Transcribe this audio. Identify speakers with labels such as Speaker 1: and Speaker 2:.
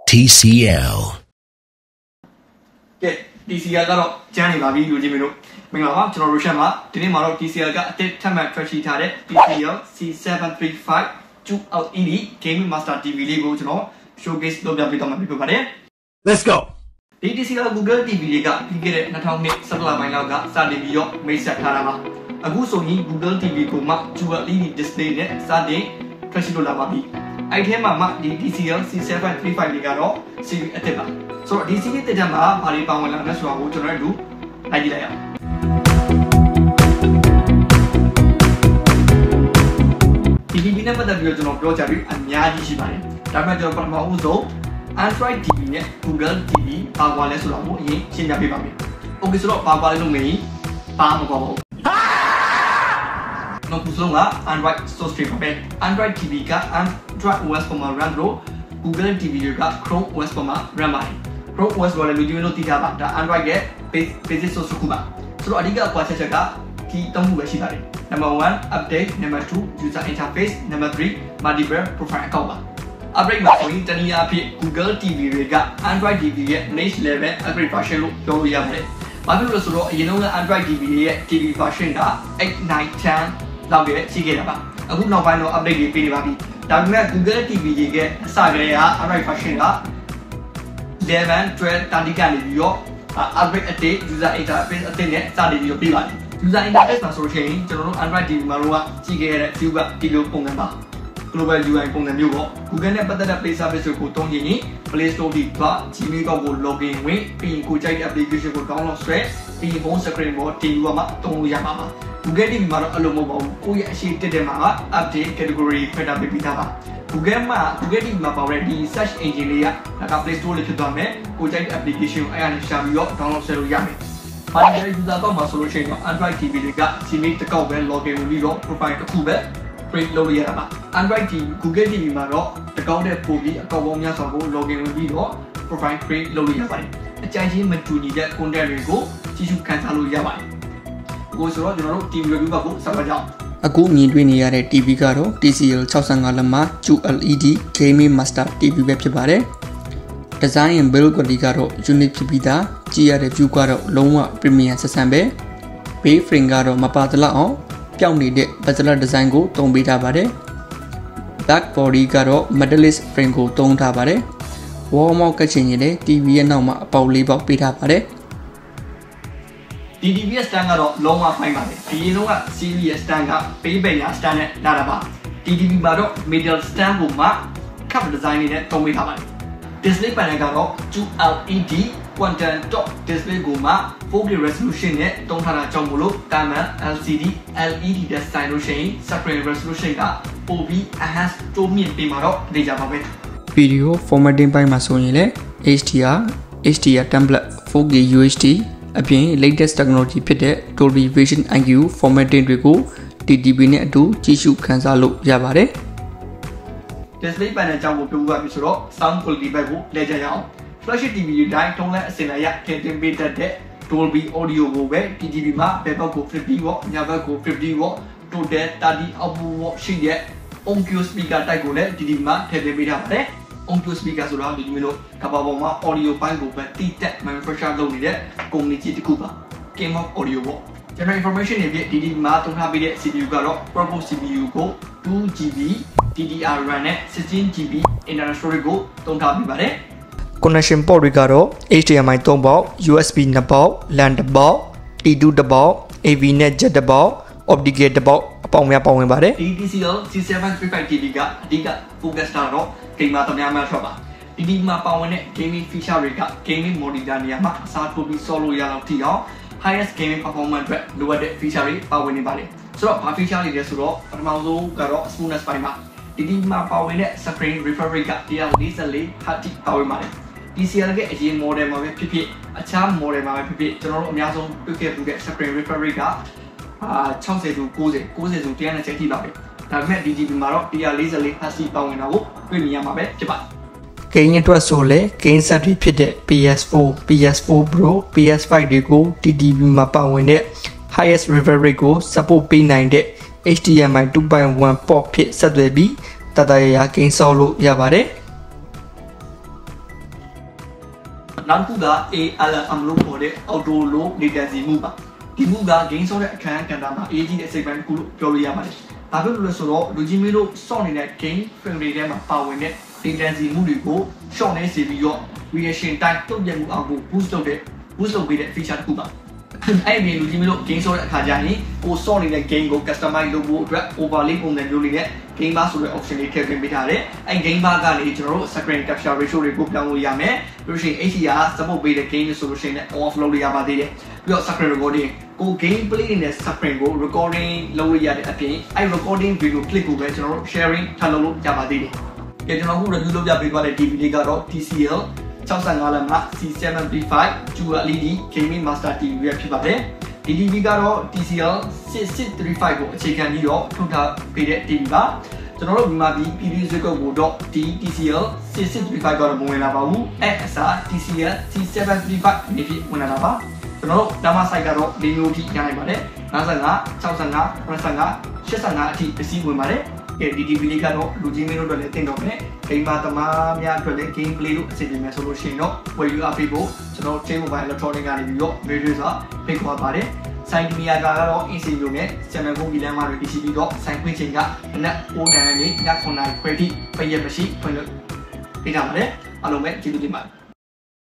Speaker 1: TCL
Speaker 2: ကဲ TCL ကတော့ကျန်းနေပါပြီလူကြီးမျိုးတို့မင်္ဂလာပါကျွန်တော်ရိုရှန်ပါဒီနေ့မှာတော့ TCL ကအသစ်ထပ်မံထွက်ရှိထားတဲ့ TCL C735 2LED Gaming Master TV လေးကိုကျွန်တော် showcase လုပ်ပြပေးတော့မှာဖြစ်ပါတယ်
Speaker 1: Let's go
Speaker 2: ဒီ TCL Google TV လေးကပြီးခဲ့တဲ့2000 လပိုင်းလောက်ကစတင်ပြီးတော့မိတ်ဆက်ထားတာပါအခုဆိုရင် Google TV ကိုမှ 2LED display နဲ့စတင်ထွက်ရှိလို့လာပါပြီအဲ့ထဲမှာမှဒီ TCL C735 လေးကတော့ series အသစ်ပါဆိုတော့ဒီ series တစ်ချက်မှာဘာတွေပါဝင်လာလဲဆိုတာကိုကျွန်တော်တို့လိုက်ကြည့်လိုက်အောင်ဒီ TV နဲ့ပတ်သက်ပြီးတော့ကျွန်တော်ပြောကြပြီးအများကြီးရှိပါတယ်ဒါပေမဲ့ကျွန်တော်ပထမဦးဆုံး Android TV နဲ့ Google TV ဘာကွာလဲဆိုတာကိုအရင်ရှင်းပြပေးပါမယ် Okay ဆိုတော့ဘာကွာလဲလို့မေးပါမကွာပါဘူးနောက်ခုဆုံးက Android source tree ပါပဲ Android TV က Android OS ပေါ်မှာ run လို့ Google TV က Chrome OS ပေါ်မှာ run ပါတယ် Chrome OS ကိုလည်းလူကြီးမျိုးသိကြပါဒါ Android ရဲ့ basic source တစ်ခုပါဆိုတော့အဓိကအကွာချက်ချက်ကဒီ၃ခုပဲရှိပါတယ် Number 1 update Number 2 user interface Number 3 multiple profile account ပါ upgrade မှာဆိုရင်တနည်းအားဖြင့် Google TV တွေက Android TV ရဲ့ next level upgrade version လို့ပြောလို့ရပါတယ်ဘာဖြစ်လို့လဲဆိုတော့အရင်က Android TV ရဲ့ TV version က8 9 10လောက်ရဲ့ရှိခဲ့တာပါအခုနောက်ပိုင်းတော့ update တွေပေးနေပါပြီဒါပေမဲ့ Google TV ရဲ့အစကတည်းက Android version က11 12 30ကနေပြီးတော့ upgrade အသေး user interface အသေးနဲ့စတင်ပြီးတော့ပြပါတယ် user interface မှာဆိုလို့ရှိရင်ကျွန်တော်တို့ Android TV မှာတော့ကြည့်ခဲ့တဲ့ view ကဒီလိုပုံစံပါ global UI ပုံစံမျိုးပေါ့ Google နဲ့ပတ်သက်တဲ့ Play Service ကိုတုံးရင် Play Store ဒီက Gmail ကောက်ကို login ဝင်ပြီးကိုကြိုက်တဲ့ application ကို download ဆွဲပြီး phone screen ပေါ်တင်ယူမှတုံးလို့ရမှာပါ Google TV မှာတော့အဲ့လိုမဟုတ်ပါဘူးကိုယ့်ရဲ့အရှိတက်တဲ့မှာက update category ခွဲထားပေးထားပါ Google TV မှာပါတဲ့ဒီ search engine လေးကဒါက Play Store လေးဖြစ်သွားမယ်ကိုကြိုက်တဲ့ application ကိုအဲ့ဒါနဲ့ရှာပြီးတော့ download ဆွဲလို့ရမယ်Primary user ကောက်မှာဆိုလို့ရှိရင် Android TV တွေက Gmail တစ်ကောက်ပဲ login ဝင်ပြီးတော့ profile တစ်ခုပဲ create လုပ်လို့ရတာပါ Android TV Google TV မှာတော့တစ်ကောက်တဲ့ပို့ပြီးအကောက်ပေါင်းများစွာကို login ဝင်ပြီးတော့ profile create လုပ်လို့ရပါတယ်အကြိုက်ချင်းမတူညီတဲ့ content တွေကိုကြည့်ရှုခန်းစားလို့ရပါတယ်ကိုဆိုတော့ကျွန်တော်တို့ TV review ကိုဆက်ပါကြအောင်
Speaker 3: အခုမြင်တွေ့နေရတဲ့ TV ကတော့ TCL 65လက်မ 2LED Gaming Master TV ပဲဖြစ်ပါတယ်။ Design and build quality ကတော့ unique ဖြစ်ပြီးသားကြည့်ရတဲ့ view ကတော့လုံးဝ premium ဆက်ဆံပဲ Base frame ကတော့မပါတလောက်အောင်ပျောက်နေတဲ့ bezel design ကိုသုံးပေးထားပါတယ်။ Back body ကတော့ metallic frame ကိုသုံးထားပါတယ်။ Wall mount ကချင်ရင်လည်း TV ရဲ့နောက်မှာအပေါက်၄ပေါက်ပေးထားပါတယ်။
Speaker 2: TV ရဲ့ stand ကတော့လုံးဝဖိုင်းပါတယ်ဒီရင်တော့ series ရဲ့ stand က ပေးပိန်ညာ stand နဲ့လာတာပါ TV မှာတော့ middle stand ကိုမှ cup design နဲ့သုံးပေးထားပါတယ် display panel ကတော့ 2LED quantum dot display ကိုမှ 4K resolution နဲ့သုံးထားတာကြောင့်မို့လို့တာမန် LCD LED design လို့ရှိရင် screen resolution ကပိုပြီး enhance တိုးမြင့်ပေးမှာတော့သိကြပါပဲ
Speaker 3: Video formatting ပိုင်းမှာဆိုရင်လည်း HDR template 4K UHD အပြင် latest technology ဖြစ်တဲ့ Dolby Vision IQ formatting တွေကို TTV နဲ့အတူကြည့်ရှုခန်းစားလို့ရပါတယ်
Speaker 2: Display panel အကြောင်းကိုပြောပြပါမယ်ဆိုတော့ sound quality ဘက်ကိုလဲကြရအောင် Flash TV တိုင်းထုံးလဲအစင်လိုက်ရထည့်သွင်းပေးတတ်တဲ့ Dolby Audio ကိုပဲ TTV မှာဘယ်ဘက်ကို50 watt ညာဘက်ကို50 watt total 30 output watt ရှိတဲ့ OnQ speaker တိုက်ကိုလည်း TTV မှာထည့်သွင်းပေးထားပါတယ် OnQ speaker ဆိုတာဒီမျိုးလို့ကဘာပေါ်မှာ audio ပိုင်းကိုပဲတိတက် manufacture လုပ်နေတဲ့ company ကြီးတစ်ခုပါ King of Audio ပေါ့ General information တွေပြ TTV မှာသုံးထားပေးတဲ့ CPU ကတော့ Propo CPU ကို 2GB DDR RAM နဲ့ 16GB internal storage ကိုသုံးထားပေးပါတယ်
Speaker 3: Connection port တွေကတော့ HDMI 3 ပေါက် USB 2 ပေါက် LAN 2 ပေါက် T2 2 ပေါက် AV နဲ့ Jet 2 ပေါက် Optical 2 ပေါက်အပေါင်းများပါဝင်ပါတယ်
Speaker 2: TCL C735 TV ကအဓိက focus တာတော့ gamer တများများထွက်ပါ TV မှာပါဝင်တဲ့ gaming feature တွေက gaming monitor နေရာမှာအစားထိုးပြီးဆော့လို့ရအောင်ထိအောင် highest gaming performance အတွက်လိုအပ်တဲ့ feature တွေပါဝင်နေပါတယ်ဆိုတော့ဘာ feature တွေလဲဆိုတော့ပထမဆုံးကတော့ smoothness ပိုင်းမှာ TV မှာပါဝင်တဲ့ screen refresh rate က 144Hz ပါဝင်ပါတယ် TCL ရဲ့အရင် model မှာပဲဖြစ်ဖြစ်အခြား model မှာပဲဖြစ်ဖြစ်ကျွန်တော်တို့အများဆုံးတွေ့ခဲ့မှုတဲ့ screen refresh rate က60to 90 90 to 120 ထိပါပဲဒါပေမဲ့ DTV မှာတော့ 144Hz ပါဝင်တာကိုတွေ့မြင်ရမှာပဲဖြစ်ပါတယ်
Speaker 3: Game အတွက်ဆိုလဲ Game set တွေဖြစ်တဲ့ PS4, PS4 Pro, PS5 တွေကို TTV မှာပါဝင်တဲ့ highest refresh rate ကို support ပေးနိုင်တဲ့ HDMI 2.1 port ဖြစ်ဆက်သွယ်ပြီးတတရရ game ဆောက်လို့ရပါတယ်
Speaker 2: နောက်တစ်ခုက ALM လို့ခေါ်တဲ့ auto low latency မှုပါဒီမှုက game ဆော့တဲ့အခန်းကဏ္ဍမှာအရေးကြီးတဲ့အစိပ်ပိုင်းတစ်ခုလို့ပြောလို့ရပါတယ်။ဘာဖြစ်လို့လဲဆိုတော့လူကြီးမင်းတို့ဆော့နေတဲ့ game frame rate ထဲမှာပါဝင်တဲ့ latency မှုတွေကို short နေစေပြီးတော့ reaction time တုံ့ပြန်မှုအောင်ကို boost လုပ်ပေးတဲ့ feature တစ်ခုပါ။အဲ့ဒီလူကြီးမင်းတို့ game ဆော့တဲ့အခါကျရင်ကိုဆော့နေတဲ့ game ကို customize လုပ်ဖို့အတွက် overlay ပုံစံမျိုးလေးနဲ့ game bar ဆိုတဲ့ option လေးထည့်သွင်းပေးထားတယ်။အဲ့ game bar ကနေကျွန်တော်တို့ screen capture ratio တွေကိုပြောင်းလို့ရမယ်။ပြီးလို့ရှိရင် HDR support ပေးတဲ့ game ဆိုလို့ရှိရင် off လုပ်လို့ရပါသေးတယ်။ပြီးတော့ screen recording ကို game play နဲ့ screen ကို recording လုပ်ရတဲ့အပြင်အဲ့ recording video clip ကိုပဲကျွန်တော်တို့ sharing ထားလုပ်လို့ရပါသေးတယ်။ကြည့်ကျွန်တော်ခု review လုပ်ပြပေးသွားတဲ့ TV လေးကတော့ TCL 65လက်မှ C75 Dual LED Gaming Master TV ရဖြစ်ပါတယ်။ဒီ TV ကတော့ TCL 6635ကိုအခြေခံပြီးတော့ထုတ်ထားပေးတဲ့ TV ပါကျွန်တော်တို့မြန်မာပြည်စကုတ်ကိုတော့ဒီ TCL 6635ကတော့မဝင်လာပါဘူးအဲ့အစား TCL C735 အနေဖြင့်ဝင်လာတာပါကျွန်တော်တို့ဒါမှ site ကတော့၄မျိုးအထိရနိုင်ပါတယ်55 65 85 85အထိပစ္စည်းဝင်ပါတယ်ဒီ TV လေးကတော့လူကြီးမင်းတို့အတွက်လည်းတင်တော့မယ်ဂိမ်းမာသမားများအတွက်လည်း game play လို့အဆင်ပြေမယ်ဆိုလို့ရှိရင်တော့ဝယ်ယူအားပေးဖို့ကျွန်တော် Chain Mobile Electronic ကနေပြီးတော့ video စာဖိတ်ခေါ်ပါတယ်ဆိုင်မီယာကတော့ AC မျိုးနဲ့ channel ကိုဒီလမ်းမှာတွေရှိပြီးတော့ဆိုင်ခွင့်ချိန်ကနက်9:00နာရီနဲ့ည9:00နာရီခွဲထိပြည့်ရမရှိဖွင့်လို့ပေးထားပါတယ်အားလုံးပဲကျေးဇူးတင်ပါတယ်